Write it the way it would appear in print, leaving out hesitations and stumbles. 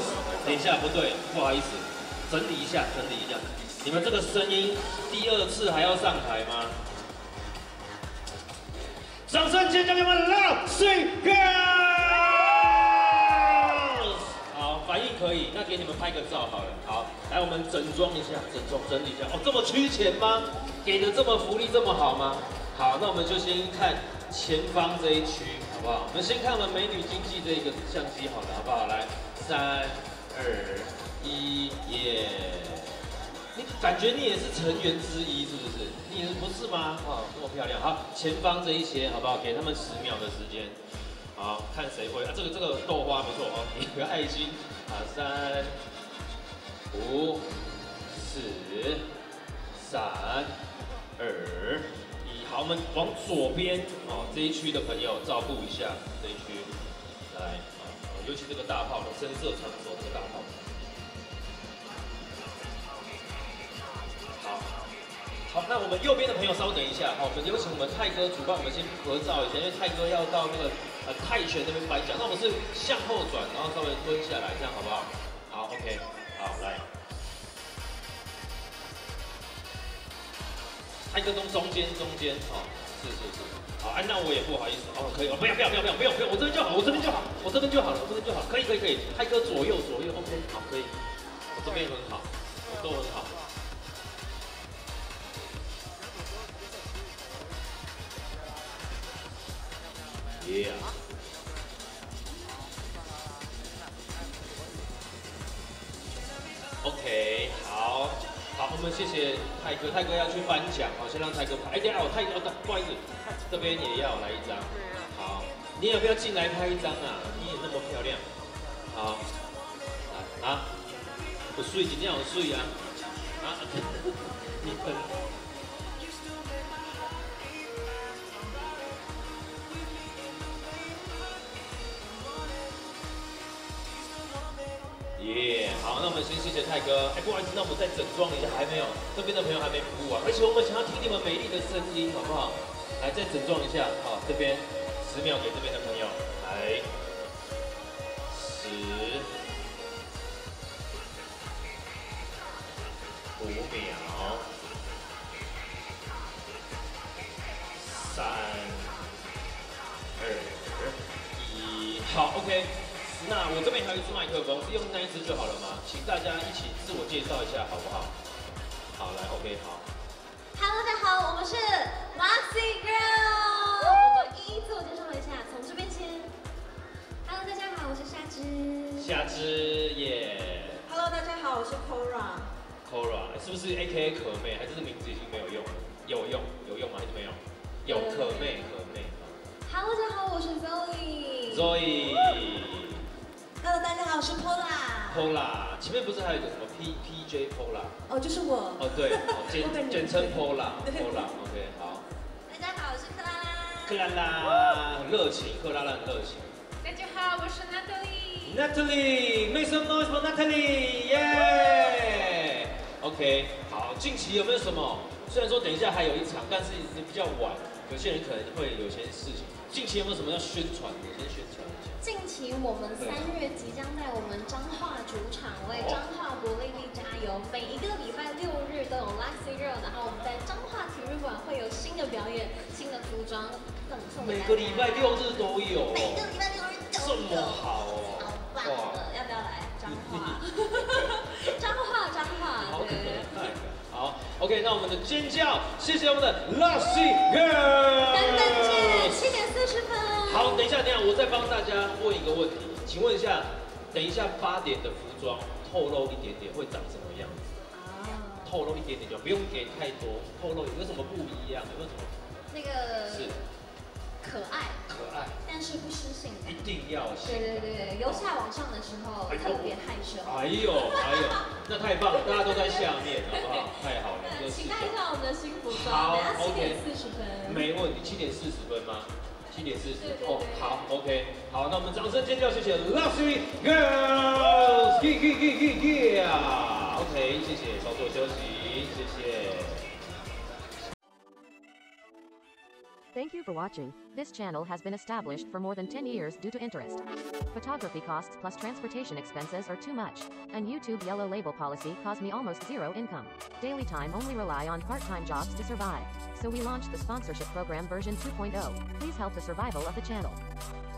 等一下，不对，不好意思，整理一下，整理一下。你们这个声音第2次还要上台吗？掌声尖叫给我们 Love Sweet Girls！ 好，反应可以，那给你们拍个照好了。好，来我们整装一下，整理一下。哦，这么缺钱吗？给的这么福利这么好吗？好，那我们就先看前方这一区，好不好？我们先看我们美女经济这个相机好了，好不好？来，3、2、1，耶！你感觉你也是成员之一是不是？你不是吗？哦，这么漂亮。好，前方这一些好不好？给他们10秒的时间。好，看谁会啊？这个豆花不错哦，一个爱心。啊，3、5、4、3、2、1。好，我们往左边哦，这一区的朋友照顾一下这一区。来，尤其这个大炮的深色长手这个大炮。好，那我们右边的朋友稍等一下，好，我们有请我们泰哥主帮我们先合照一下，因为泰哥要到那个泰拳那边颁奖，那我们是向后转，然后稍微蹲下来，这样好不好？好 ，OK， 好，来，泰哥中间，哦，是，好，那我也不好意思，哦，可以，哦，不要，我这边就好，我这边就好了，可以，泰哥左右 ，OK， 好，可以，我这边很好，我都很好。Yeah. OK， 好，我们谢谢泰哥，泰哥要去颁奖，好，先让泰哥拍。哎，等一下，泰哥，不好意思，这边也要来一张。好，你要不要进来拍一张啊？你也那么漂亮。好，啊，有水，今天有水啊。啊，你很。耶，好，那我们先谢谢泰哥。哎，不好意思，那我们再整装一下，还没有，这边的朋友还没服务完，而且我们想要听你们美丽的声音，好不好？来，再整装一下，好，这边10秒给这边的朋友，来，10、5秒、3、2、1，好 ，OK。那我这边还有一支麦克风，是用那一支就好了吗？请大家一起自我介绍一下，好不好？好，来 ，OK， 好。 Hello， 大家好，我们是 Luxy Girl。我们一一自我介绍一下，从这边先。Hello， 大家好，我是夏芝。 夏芝耶。 Hello， 大家好，我是 Cora。 是不是 AKA 可妹？还是这名字已经没有用了？有用吗？还是没有？有可妹。 Hello， 大家好，我是 Zoe。 Hello， 大家好，我是 Pola。前面不是还有一个什么 PJ Pola？ 哦，就是我。 哦，对，简称 Pola。OK， 好。 大家好，我是克拉拉。 克拉拉很热情，克拉拉很热情。 大家好，我是 Natalie。 Natalie，make some noise for Natalie， 耶 ！OK， 好，近期有没有什么？虽然说等一下还有一场，但是比较晚，有些人可能会有些事情。近期有没有什么要宣传的？先宣传一下。 近期我们3月即将在我们彰化主场为彰化国力力加油，每一个礼拜6日都有 Luxy Girl， 然后我们在彰化体育馆会有新的表演、新的服装赠送给大家。 每个礼拜6日都有。 每个礼拜6日都有。 这么好哦。 好棒的，要不要来彰化？彰化， 好可爱。好 ，OK， 那我们的尖叫，谢谢我们的 Luxy Girl。 等等见，7点40分。 好，等一下，我再帮大家问一个问题，请问一下，等一下8点的服装透露一点点会长什么样子？透露一点点就不用给太多，透露有什么不一样？有没有什么？ 那个是可爱，但是不失性感。 一定要性感。 对，由下往上的时候特别害羞。 哎呦，那太棒了，大家都在下面，好不好？太好了， 期待一下我们的新服装。 好 ，7点40分。 没问题，7点40分吗？7点40。哦，好 ，OK， 好，那我们掌声尖叫，谢谢 Luxy Girls， OK， 谢谢，稍作休息，谢谢。 Thank you for watching. This channel has been established for more than 10 years due to interest. Photography costs plus transportation expenses are too much. And YouTube yellow label policy caused me almost zero income. Daily time only rely on part-time jobs to survive. So we launched the sponsorship program version 2.0. Please help the survival of the channel.